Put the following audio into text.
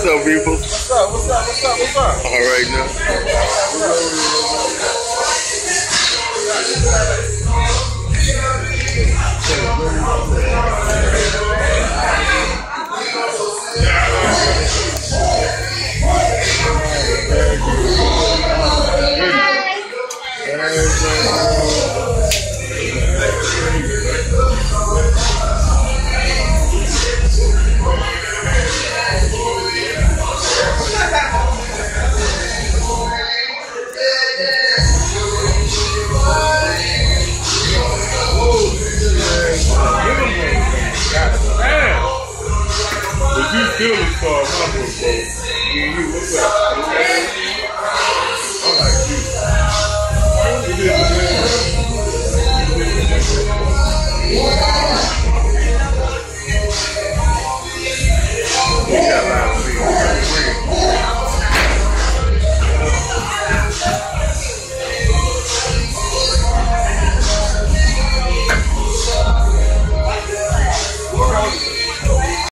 up, people? What's up? What's up? What's up? What's up? All right now. You still a star, my boy, bro. You, what's up? I like you. You did the